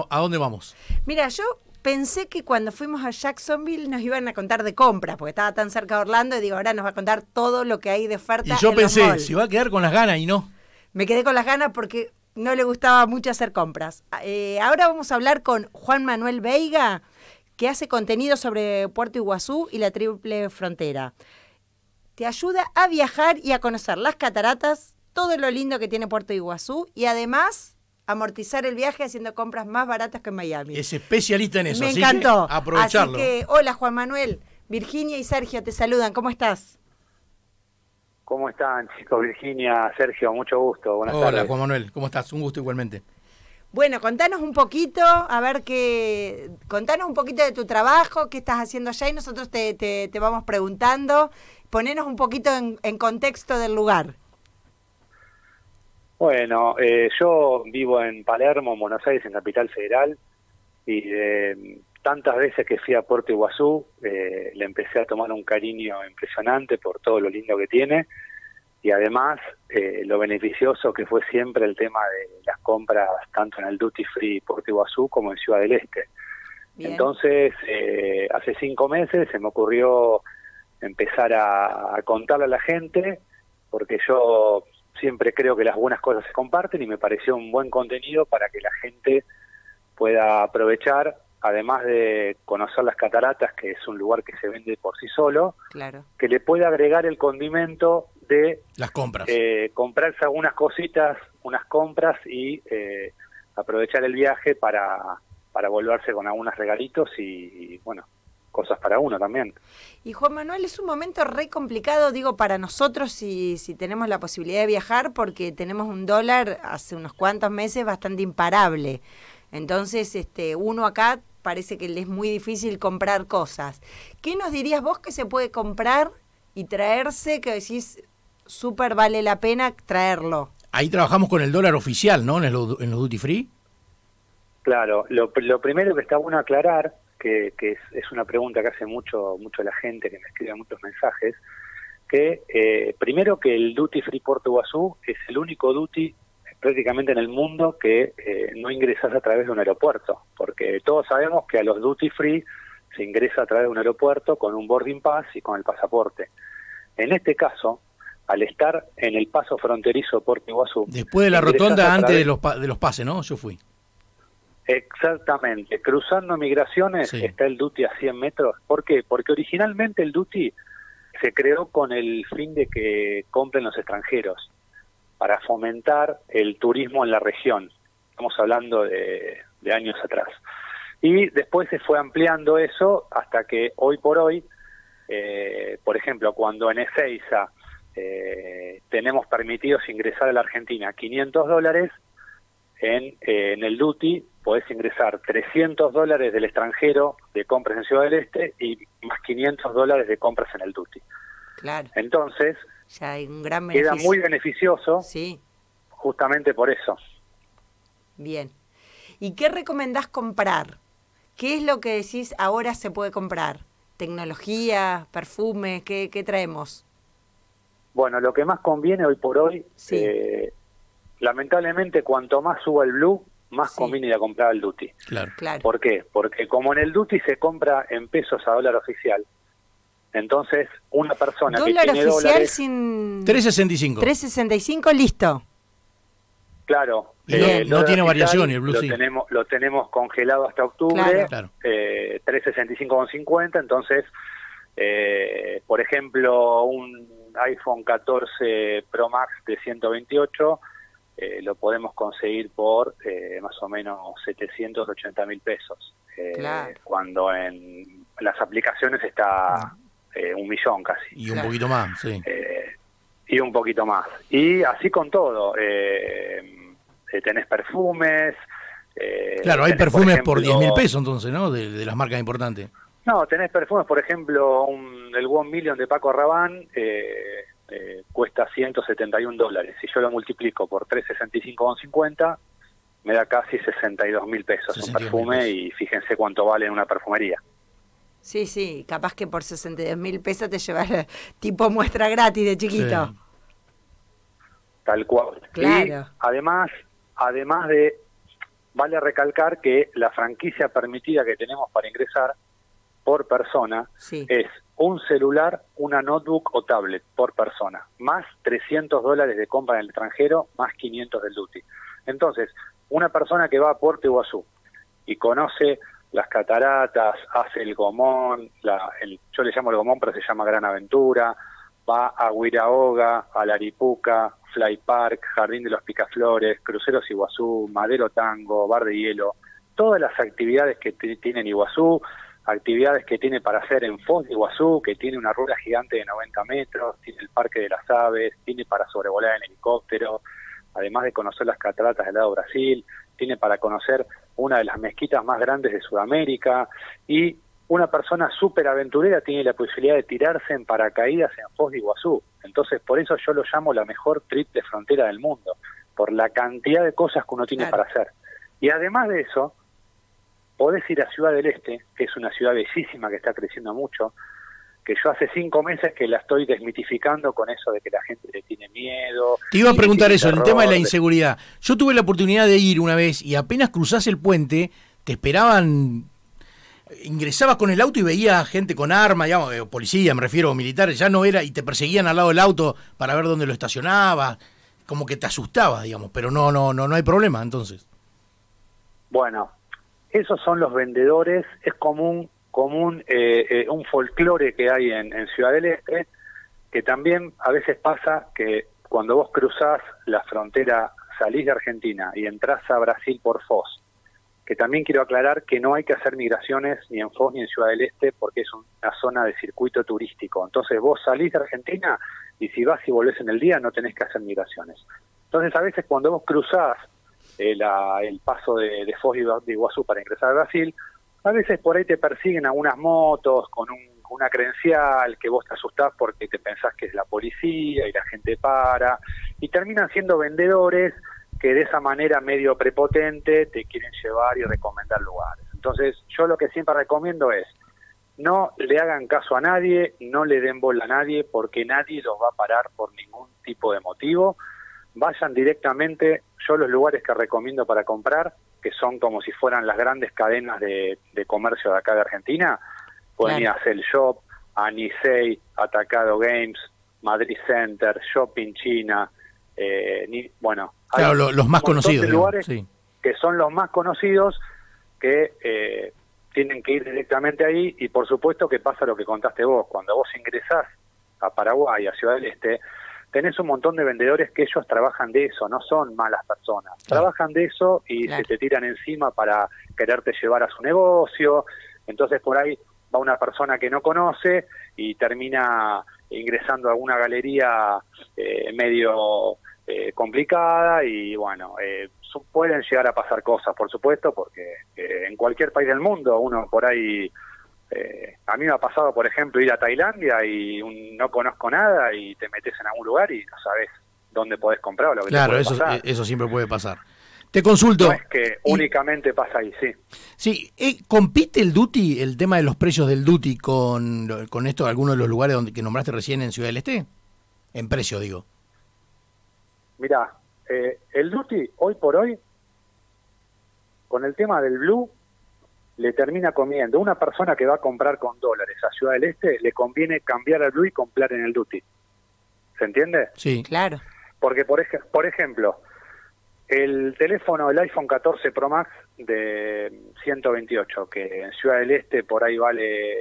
¿A dónde vamos? Mira, yo pensé que cuando fuimos a Jacksonville nos iban a contar de compras, porque estaba tan cerca de Orlando, y digo, ahora nos va a contar todo lo que hay de oferta. Y yo en los pensé, malls. si va a quedar con las ganas y no. Me quedé con las ganas porque no le gustaba mucho hacer compras. Ahora vamos a hablar con Juan Manuel Veiga, que hace contenido sobre Puerto Iguazú y la Triple Frontera. Te ayuda a viajar y a conocer las cataratas, todo lo lindo que tiene Puerto Iguazú, y además amortizar el viaje haciendo compras más baratas que en Miami. Es especialista en eso, Me así encantó. que aprovecharlo. Así que, hola Juan Manuel, Virginia y Sergio te saludan, ¿cómo estás? ¿Cómo están, chicos? Virginia, Sergio, mucho gusto. Buenas Hola, tardes. Juan Manuel, ¿cómo estás? Un gusto igualmente. Bueno, contanos un poquito, contanos un poquito de tu trabajo, qué estás haciendo allá, y nosotros te vamos preguntando. Ponenos un poquito en contexto del lugar. Bueno, yo vivo en Palermo, en Buenos Aires, en Capital Federal, y tantas veces que fui a Puerto Iguazú, le empecé a tomar un cariño impresionante por todo lo lindo que tiene, y además lo beneficioso que fue siempre el tema de las compras tanto en el Duty Free Puerto Iguazú como en Ciudad del Este. Bien. Entonces, hace 5 meses se me ocurrió empezar a contarle a la gente, porque yo siempre creo que las buenas cosas se comparten, y me pareció un buen contenido para que la gente pueda aprovechar, además de conocer las cataratas, que es un lugar que se vende por sí solo, claro, que le pueda agregar el condimento de las compras, comprarse algunas cositas, unas compras, y aprovechar el viaje para volverse con algunos regalitos y bueno, cosas para uno también. Y Juan Manuel, es un momento re complicado, digo, para nosotros si tenemos la posibilidad de viajar, porque tenemos un dólar hace unos cuantos meses bastante imparable. Entonces, uno acá parece que le es muy difícil comprar cosas. ¿Qué nos dirías vos que se puede comprar y traerse, que decís súper vale la pena traerlo? Ahí trabajamos con el dólar oficial, ¿no? En los duty free. Claro, lo primero que está bueno aclarar, que es una pregunta que hace mucho la gente, que me escribe muchos mensajes, que primero que el Duty Free Puerto Iguazú es el único duty prácticamente en el mundo que no ingresas a través de un aeropuerto, porque todos sabemos que a los Duty Free se ingresa a través de un aeropuerto con un boarding pass y con el pasaporte. En este caso, al estar en el paso fronterizo Puerto Iguazú... Después de la rotonda, antes de los pases, ¿no? Yo fui. Exactamente, cruzando migraciones, sí, está el Duty a 100 metros. ¿Por qué? Porque originalmente el Duty se creó con el fin de que compren los extranjeros, para fomentar el turismo en la región. Estamos hablando de años atrás. Y después se fue ampliando eso hasta que hoy por hoy, por ejemplo, cuando en Ezeiza tenemos permitidos ingresar a la Argentina $500, en el Duty podés ingresar $300 del extranjero de compras en Ciudad del Este y más $500 de compras en el Duty. Claro. Entonces, ya hay un gran beneficio. Queda muy beneficioso, sí, justamente por eso. Bien. ¿Y qué recomendás comprar? ¿Qué es lo que decís ahora se puede comprar? ¿Tecnología, perfumes? ¿Qué traemos? Bueno, lo que más conviene hoy por hoy, sí, lamentablemente cuanto más suba el blue, más sí, conviene ir a comprar al Duty. Claro. ¿Por qué? Porque como en el Duty se compra en pesos a dólar oficial, entonces una persona que tiene oficial dólares... sin... 3.65. 3.65, listo. Claro. No tiene variación y el blue sí. Lo tenemos congelado hasta octubre, claro. 365,50, entonces, por ejemplo, un iPhone 14 Pro Max de 128 lo podemos conseguir por más o menos 780.000 pesos. Claro. Cuando en las aplicaciones está 1.000.000 casi. Y un poquito más, sí. Y un poquito más. Y así con todo. Tenés perfumes. Claro, hay perfumes por ejemplo, 10.000 pesos entonces, ¿no? De las marcas importantes. No, tenés perfumes, por ejemplo, el One Million de Paco Rabanne cuesta $171. Si yo lo multiplico por 365,50, me da casi 62.000 pesos un perfume pesos. Y fíjense cuánto vale en una perfumería. Sí, sí, capaz que por 62.000 pesos te llevas tipo muestra gratis de chiquito. Sí. Tal cual. Claro. Y además de vale recalcar que la franquicia permitida que tenemos para ingresar por persona Sí. es un celular, una notebook o tablet por persona, más $300 de compra en el extranjero, más 500 del duty. Entonces, una persona que va a Puerto Iguazú y conoce las cataratas, hace el Gomón, yo le llamo el Gomón, pero se llama Gran Aventura, va a Huiraoga, a Laripuca, Fly Park, Jardín de los Picaflores, Cruceros Iguazú, Madero Tango, Bar de Hielo, todas las actividades que tiene en Iguazú, actividades que tiene para hacer en Foz de Iguazú, que tiene una rueda gigante de 90 metros, tiene el Parque de las Aves, tiene para sobrevolar en helicóptero, además de conocer las cataratas del lado Brasil, tiene para conocer una de las mezquitas más grandes de Sudamérica, y una persona súper aventurera tiene la posibilidad de tirarse en paracaídas en Foz de Iguazú. Entonces, por eso yo lo llamo la mejor trip de frontera del mundo, por la cantidad de cosas que uno tiene para hacer. Y además de eso, podés ir a Ciudad del Este, que es una ciudad bellísima que está creciendo mucho, que yo hace 5 meses que la estoy desmitificando con eso de que la gente le tiene miedo. Te iba a preguntar eso, el tema de la terror. inseguridad. Yo tuve la oportunidad de ir una vez y apenas cruzás el puente, te esperaban, ingresabas con el auto y veías gente con armas, digamos, policía, me refiero, militares, ya no era, y te perseguían al lado del auto para ver dónde lo estacionabas, como que te asustaba, digamos, pero no hay problema, entonces. Bueno, esos son los vendedores, es común un folclore que hay en Ciudad del Este, que también a veces pasa que cuando vos cruzás la frontera, salís de Argentina y entrás a Brasil por Foz, que también quiero aclarar que no hay que hacer migraciones ni en Foz ni en Ciudad del Este porque es una zona de circuito turístico. Entonces vos salís de Argentina y si vas y volvés en el día no tenés que hacer migraciones. Entonces a veces cuando vos cruzás el paso de Foz de Iguazú para ingresar a Brasil, a veces por ahí te persiguen algunas motos con una credencial que vos te asustás porque te pensás que es la policía y la gente para, y terminan siendo vendedores que de esa manera medio prepotente te quieren llevar y recomendar lugares. Entonces yo lo que siempre recomiendo es, no le hagan caso a nadie, no le den bola a nadie, porque nadie los va a parar por ningún tipo de motivo. Vayan directamente, yo los lugares que recomiendo para comprar, que son como si fueran las grandes cadenas de comercio de acá de Argentina, pueden ir a Cell Shop, a Nisei, Atacado Games, Madrid Center, Shopping China, bueno, claro, hay los más un montón conocidos, de lugares sí, que son los más conocidos, que tienen que ir directamente ahí, y por supuesto que pasa lo que contaste vos, cuando vos ingresás a Paraguay, a Ciudad del Este, tenés un montón de vendedores que ellos trabajan de eso, no son malas personas, trabajan de eso y se te tiran encima para quererte llevar a su negocio. Entonces por ahí va una persona que no conoce y termina ingresando a una galería medio complicada, y bueno, pueden llegar a pasar cosas, por supuesto, porque en cualquier país del mundo uno por ahí... a mí me ha pasado, por ejemplo, ir a Tailandia y no conozco nada y te metes en algún lugar y no sabes dónde podés comprar o lo que te puede pasar. Eso siempre puede pasar. Te consulto. No es que únicamente pasa ahí, sí. Sí, ¿compite el duty, el tema de los precios del duty con esto de algunos de los lugares que nombraste recién en Ciudad del Este? En precio, digo. Mirá, el duty hoy por hoy, con el tema del blue, le termina comiendo. Una persona que va a comprar con dólares a Ciudad del Este, le conviene cambiar al blue y comprar en el duty. ¿Se entiende? Sí. Claro. Porque, por ejemplo, el teléfono, el iPhone 14 Pro Max de 128, que en Ciudad del Este por ahí vale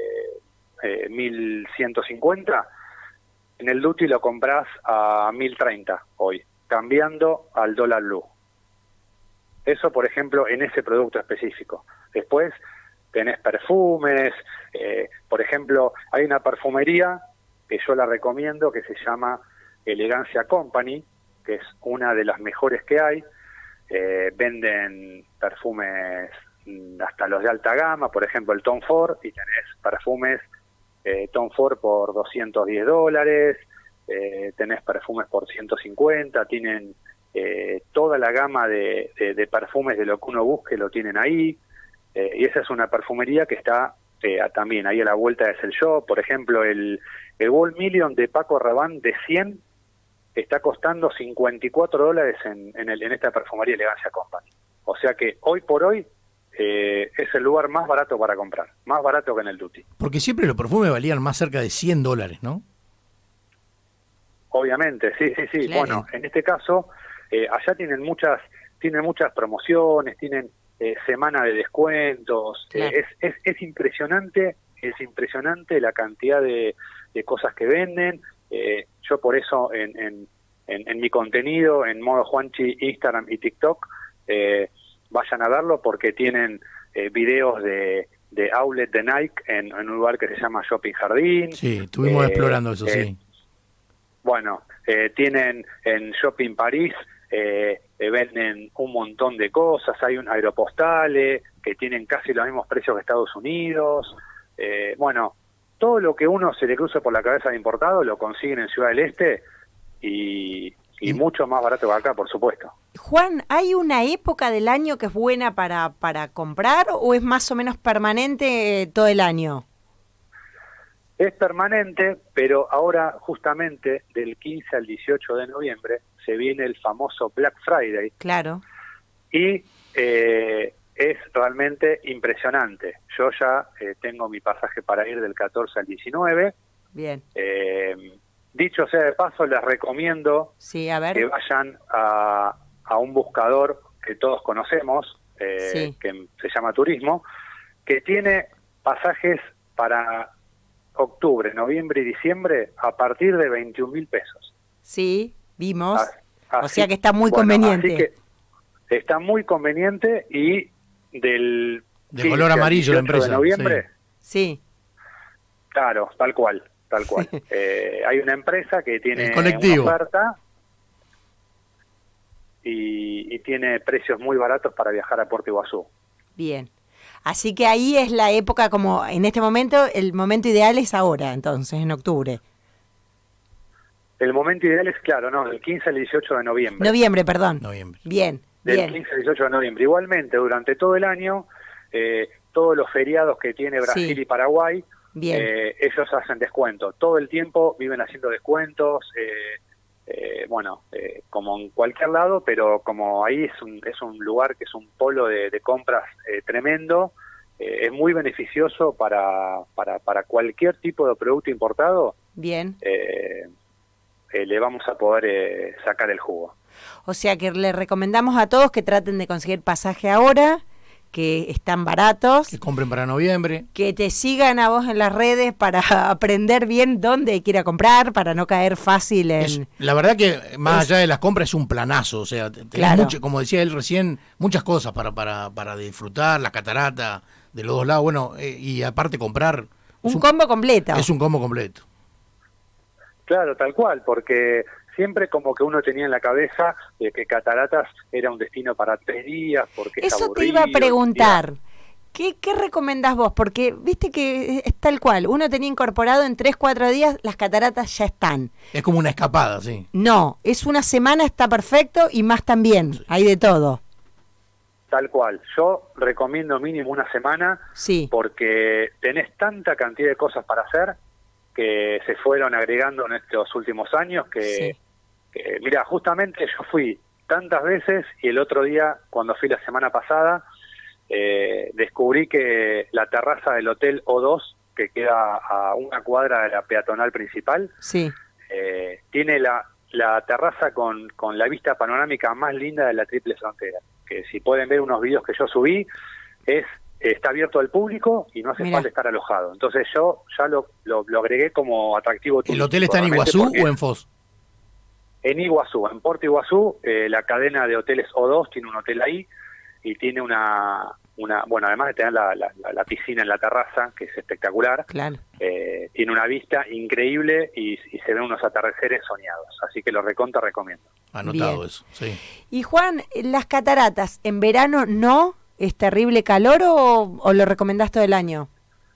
1.150, en el duty lo compras a 1.030 hoy, cambiando al dólar blue. Eso, por ejemplo, en ese producto específico. Después tenés perfumes, por ejemplo, hay una perfumería que yo la recomiendo que se llama Elegancia Company, que es una de las mejores que hay. Venden perfumes hasta los de alta gama, por ejemplo el Tom Ford, y tenés perfumes Tom Ford por $210, tenés perfumes por 150, tienen toda la gama de perfumes de lo que uno busque, lo tienen ahí, y esa es una perfumería que está también ahí a la vuelta de Cell Shop. Por ejemplo, el Gold Million de Paco Rabanne de 100 está costando $54 en esta perfumería Elegancia Company. O sea que hoy por hoy es el lugar más barato para comprar, más barato que en el Duty. Porque siempre los perfumes valían más cerca de $100, ¿no? Obviamente, sí. Claro. Bueno, en este caso, allá tienen muchas promociones, tienen semana de descuentos. Claro. Es impresionante la cantidad de cosas que venden. Yo por eso en mi contenido, en modo Juanchi, Instagram y TikTok, vayan a verlo porque tienen videos de outlet de Nike en un lugar que se llama Shopping Jardín. Sí, estuvimos explorando eso, sí. Bueno, tienen en Shopping París, venden un montón de cosas, hay un Aeropostale, que tienen casi los mismos precios que Estados Unidos. Bueno, todo lo que uno se le cruce por la cabeza de importado lo consiguen en Ciudad del Este y mucho más barato que acá, por supuesto. Juan, ¿hay una época del año que es buena para comprar o es más o menos permanente todo el año? Es permanente, pero ahora justamente del 15 al 18 de noviembre se viene el famoso Black Friday. Claro. Y es realmente impresionante. Yo ya tengo mi pasaje para ir del 14 al 19. Bien. Dicho sea de paso, les recomiendo Sí, a ver. que vayan a un buscador que todos conocemos, Sí. que se llama Turismo, que tiene pasajes para octubre, noviembre y diciembre a partir de 21.000 pesos. Sí, vimos. Así, o sea que está muy bueno, conveniente. Así que está muy conveniente y del De 15 color al amarillo la 18 empresa. de noviembre, Sí. claro, tal cual. Hay una empresa que tiene El colectivo. una oferta y tiene precios muy baratos para viajar a Puerto Iguazú. Bien. Así que ahí es la época, como en este momento, el momento ideal es ahora, entonces, en octubre. El momento ideal es, claro, no, del 15 al 18 de noviembre. Noviembre, perdón. Noviembre. Bien, Del bien. 15 al 18 de noviembre. Igualmente, durante todo el año, todos los feriados que tiene Brasil Sí. y Paraguay, Bien. ellos hacen descuento. Todo el tiempo viven haciendo descuentos, como en cualquier lado, pero como ahí es un lugar que es un polo de compras tremendo, es muy beneficioso para cualquier tipo de producto importado. Bien. Le vamos a poder sacar el jugo. O sea que le recomendamos a todos que traten de conseguir pasaje ahora, que están baratos, Que compren para noviembre. que te sigan a vos en las redes para aprender bien dónde hay que ir a comprar, para no caer fácil en... La verdad que más allá de las compras es un planazo, o sea, tenés Claro. como decía él recién, muchas cosas para disfrutar, la catarata de los dos lados, bueno, y aparte comprar... Un combo completo. Es un combo completo. Claro, tal cual, porque siempre como que uno tenía en la cabeza de que Cataratas era un destino para 3 días, porque es Eso te aburrido, iba a preguntar. ¿Qué recomendás vos? Porque viste que es tal cual. Uno tenía incorporado en 3-4 días, las cataratas ya están. Es como una escapada, sí. No, es una semana, está perfecto y más también. Hay de todo. Tal cual. Yo recomiendo mínimo una semana, Sí. porque tenés tanta cantidad de cosas para hacer que se fueron agregando en estos últimos años que mira, justamente yo fui tantas veces y el otro día, cuando fui la semana pasada, descubrí que la terraza del Hotel O2, que queda a una cuadra de la peatonal principal, Sí. tiene la terraza con la vista panorámica más linda de la Triple Frontera, que si pueden ver unos videos que yo subí, está abierto al público y no hace Mirá. falta estar alojado. Entonces yo ya lo agregué como atractivo ¿El turístico. hotel está en realmente, Iguazú porque o en Foz? En Iguazú, en Puerto Iguazú, la cadena de hoteles O2 tiene un hotel ahí y tiene bueno, además de tener la piscina en la terraza, que es espectacular, Claro. tiene una vista increíble y se ven unos atardeceres soñados. Así que lo recomiendo. Anotado Bien. eso, sí. Y Juan, ¿las cataratas en verano no? ¿Es terrible calor o lo recomendás todo el año?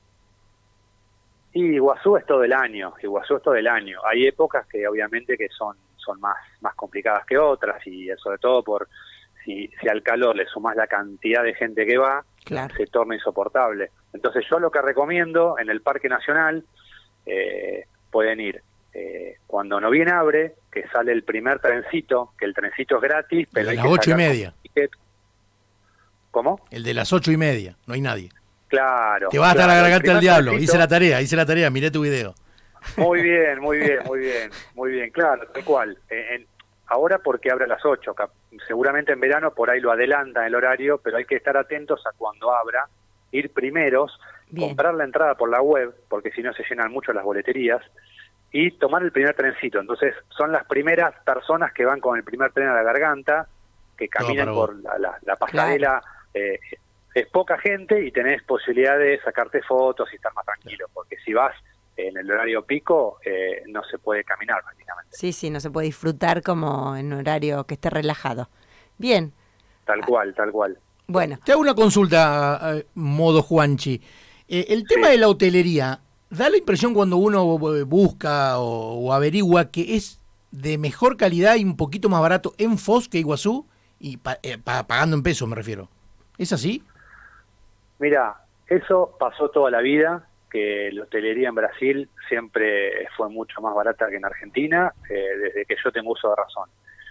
Y Iguazú es todo el año, Hay épocas que obviamente que son más complicadas que otras, y sobre todo por si al calor le sumás la cantidad de gente que va, Claro. se torna insoportable. Entonces yo lo que recomiendo en el Parque Nacional, pueden ir cuando no bien abre, que sale el primer trencito, que el trencito es gratis, pero A hay las que 8:30. sacar un ticket. ¿Cómo? El de las 8:30, no hay nadie. Claro. Te vas hasta la garganta del diablo. trencito. Hice la tarea, miré tu video. Muy bien, muy bien, muy bien, muy bien, claro, tal cual. Ahora porque abre a las 8, seguramente en verano por ahí lo adelantan el horario, pero hay que estar atentos a cuando abra, ir primeros, Bien. comprar la entrada por la web, porque si no se llenan mucho las boleterías, y tomar el primer trencito. Entonces son las primeras personas que van con el primer tren a la garganta, que caminan por la pasarela. Es poca gente y tenés posibilidad de sacarte fotos y estar más tranquilo, porque si vas en el horario pico no se puede caminar prácticamente. Sí, no se puede disfrutar como en horario que esté relajado. Bien. Tal cual, tal cual. Bueno. Te hago una consulta, modo Juanchi. El tema de la hotelería, da la impresión cuando uno busca o averigua que es de mejor calidad y un poquito más barato en Foz que Iguazú, y pagando en pesos me refiero. ¿Es así? Mira, eso pasó toda la vida, que la hotelería en Brasil siempre fue mucho más barata que en Argentina, desde que yo tengo uso de razón.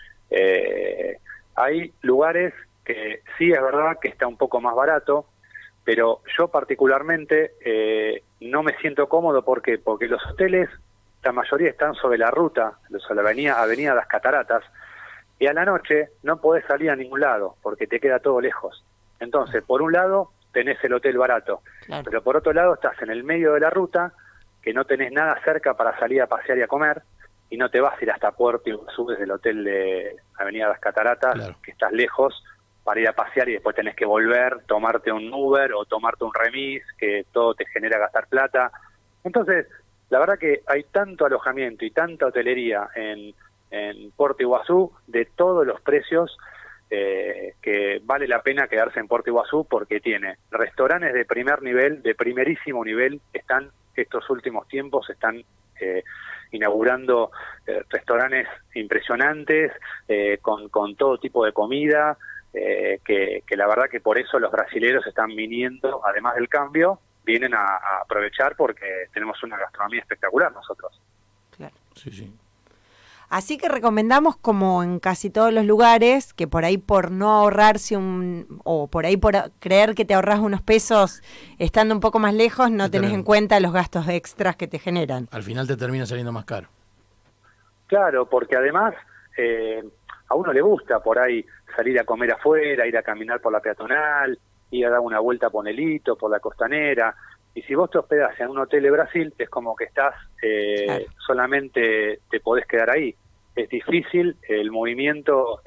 Hay lugares que sí es verdad que está un poco más barato, pero yo particularmente no me siento cómodo. ¿Por qué? Porque los hoteles, la mayoría están sobre la ruta, sobre la avenida Las Cataratas, y a la noche no podés salir a ningún lado, porque te queda todo lejos. Entonces, por un lado, tenés el hotel barato, Claro. pero por otro lado estás en el medio de la ruta, que no tenés nada cerca para salir a pasear y a comer, y no te vas a ir hasta Puerto Iguazú desde el hotel de Avenida Las Cataratas, Claro. que estás lejos, para ir a pasear y después tenés que volver, tomarte un Uber o tomarte un remis, que todo te genera gastar plata. Entonces, la verdad que hay tanto alojamiento y tanta hotelería en Puerto Iguazú, de todos los precios, que vale la pena quedarse en Puerto Iguazú, porque tiene restaurantes de primer nivel, de primerísimo nivel. Están, estos últimos tiempos, están inaugurando restaurantes impresionantes, con todo tipo de comida, que la verdad que por eso los brasileros están viniendo, además del cambio, vienen a aprovechar, porque tenemos una gastronomía espectacular nosotros. Claro. Sí. Así que recomendamos, como en casi todos los lugares, que por ahí por no ahorrarse o por ahí por creer que te ahorras unos pesos estando un poco más lejos, no tenés en cuenta los gastos extras que te generan. Al final te termina saliendo más caro. Claro, porque además a uno le gusta por ahí salir a comer afuera, ir a caminar por la peatonal, ir a dar una vuelta por Nelito, por la costanera. Y si vos te hospedás en un hotel de Brasil, es como que estás, Claro. solamente te podés quedar ahí. Es difícil el movimiento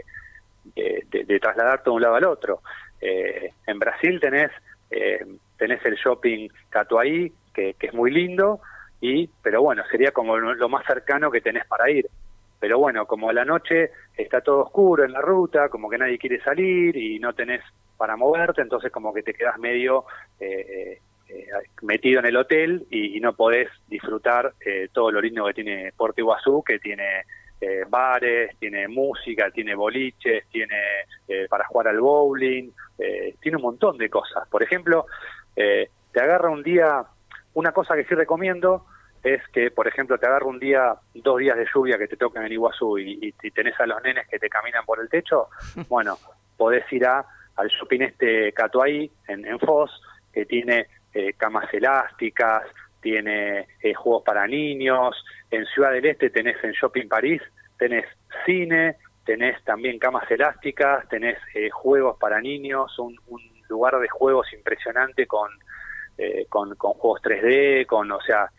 de trasladarte de un lado al otro. En Brasil tenés el shopping Catuaí, que es muy lindo, pero bueno, sería como lo más cercano que tenés para ir. Pero bueno, como a la noche está todo oscuro en la ruta, como que nadie quiere salir y no tenés para moverte, entonces como que te quedás medio metido en el hotel y no podés disfrutar todo lo lindo que tiene Puerto Iguazú, que tiene bares, tiene música, tiene boliches, tiene para jugar al bowling, tiene un montón de cosas. Por ejemplo, te agarra un día, una cosa que sí recomiendo es que, por ejemplo, te agarra un día, 2 días de lluvia que te tocan en Iguazú y tenés a los nenes que te caminan por el techo, bueno, podés ir al shopping Catuaí en Foz, que tiene camas elásticas, tiene juegos para niños. En Ciudad del Este tenés, en Shopping París, tenés cine, tenés también camas elásticas, tenés juegos para niños, un lugar de juegos impresionante con juegos 3D, o sea,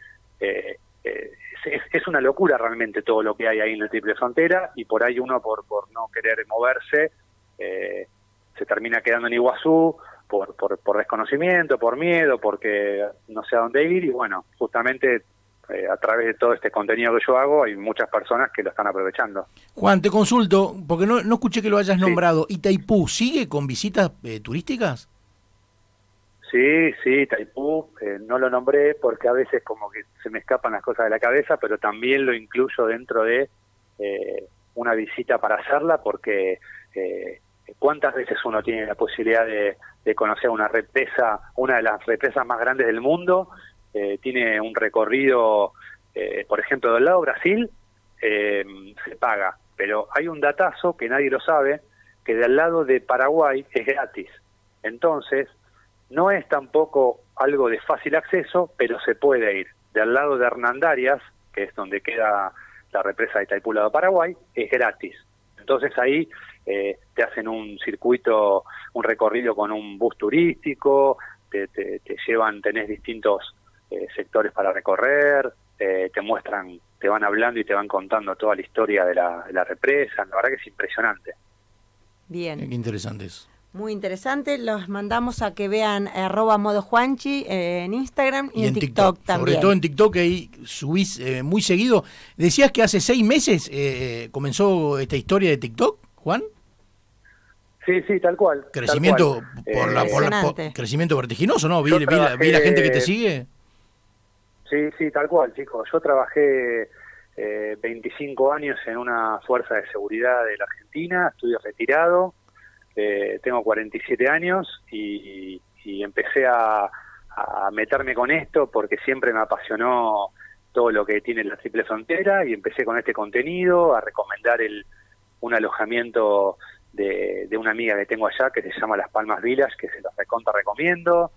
es una locura realmente todo lo que hay ahí en la Triple Frontera, y por ahí uno por no querer moverse se termina quedando en Iguazú, por desconocimiento, por miedo, porque no sé a dónde ir, y bueno, justamente a través de todo este contenido que yo hago hay muchas personas que lo están aprovechando. Juan, te consulto, porque no escuché que lo hayas Sí. nombrado. ¿Itaipú sigue con visitas turísticas? Sí, Taipú, no lo nombré porque a veces como que se me escapan las cosas de la cabeza, pero también lo incluyo dentro de una visita para hacerla, porque ¿cuántas veces uno tiene la posibilidad de conocer una represa, una de las represas más grandes del mundo? Tiene un recorrido, por ejemplo, del lado Brasil, se paga, pero hay un datazo que nadie lo sabe, que del lado de Paraguay es gratis. Entonces, no es tampoco algo de fácil acceso, pero se puede ir. De al lado de Hernandarias, que es donde queda la represa de Itaipú de Paraguay, es gratis. Entonces ahí te hacen un circuito, un recorrido con un bus turístico, te llevan, tenés distintos sectores para recorrer, te muestran, te van hablando y te van contando toda la historia de la represa. La verdad que es impresionante. Bien. Qué interesante eso. Muy interesante. Los mandamos a que vean @modojuanchi en Instagram y en TikTok también. Sobre todo en TikTok, ahí subís muy seguido. Decías que hace 6 meses comenzó esta historia de TikTok, Juan. Sí, tal cual. Crecimiento tal cual. Crecimiento vertiginoso, ¿no? Vi la gente que te sigue. Sí, tal cual, chicos. Yo trabajé 25 años en una fuerza de seguridad de la Argentina, estoy retirado, tengo 47 años y empecé a meterme con esto porque siempre me apasionó todo lo que tiene la Triple Frontera y empecé con este contenido, a recomendar un alojamiento de una amiga que tengo allá que se llama Las Palmas Village, que se los recomiendo,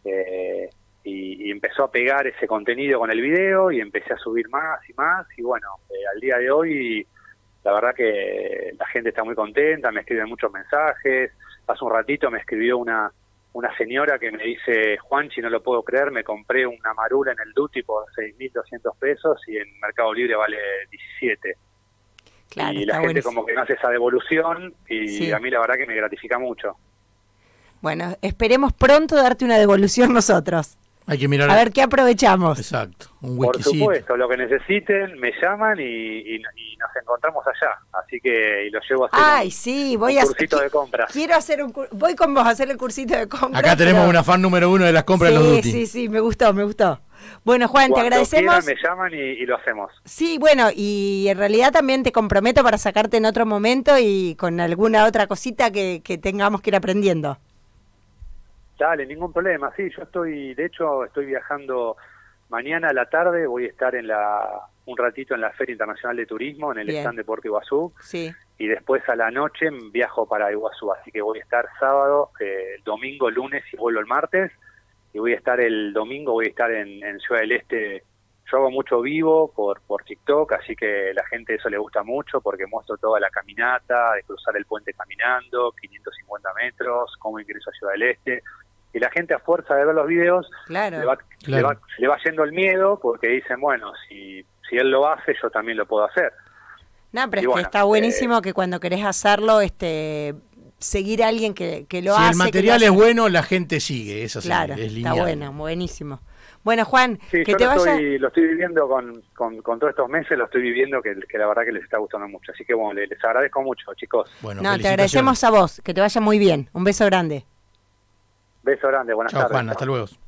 y empezó a pegar ese contenido con el video y empecé a subir más y bueno, al día de hoy la verdad que la gente está muy contenta, me escriben muchos mensajes. Hace un ratito me escribió una señora que me dice: Juanchi, no lo puedo creer, me compré una Marula en el Duty por 6.200 pesos y en Mercado Libre vale 17. Claro, y la gente como que no hace esa devolución y sí, a mí la verdad que me gratifica mucho. Bueno, esperemos pronto darte una devolución nosotros. Hay que mirar. A ver qué aprovechamos. Exacto. Por supuesto, lo que necesiten, me llaman y nos encontramos allá. Así que los llevo a hacer un cursito de compras. Quiero hacer voy con vos a hacer el cursito de compras. Acá tenemos una fan número 1 de las compras de los Duty. Sí, me gustó. Bueno, Juan, Cuando te agradecemos. Quieran, me llaman y lo hacemos. Sí, bueno, y en realidad también te comprometo para sacarte en otro momento y con alguna otra cosita que tengamos que ir aprendiendo. Dale, ningún problema. Sí, yo estoy viajando mañana a la tarde, voy a estar un ratito en la Feria Internacional de Turismo, en el stand de Puerto Iguazú. Sí. Y después a la noche viajo para Iguazú, así que voy a estar sábado, domingo, lunes y vuelvo el martes. Y voy a estar el domingo, en Ciudad del Este. Yo hago mucho vivo por TikTok, así que la gente eso le gusta mucho porque muestro toda la caminata, de cruzar el puente caminando, 550 metros, cómo ingreso a Ciudad del Este. Y la gente, a fuerza de ver los videos, claro, le va yendo el miedo porque dicen, bueno, si él lo hace, yo también lo puedo hacer. No, pero es que está buenísimo que cuando querés hacerlo, seguir a alguien que lo hace. Si el material es bueno, la gente sigue, eso sí, claro, es lineal. Está bueno, buenísimo. Bueno, Juan, sí, que yo te vaya... lo estoy viviendo con todos estos meses, lo estoy viviendo que la verdad que les está gustando mucho. Así que bueno, les agradezco mucho, chicos. Bueno, no, te agradecemos a vos, que te vaya muy bien. Un beso grande. Beso grande, buenas tardes. Chao, Juan, hasta luego.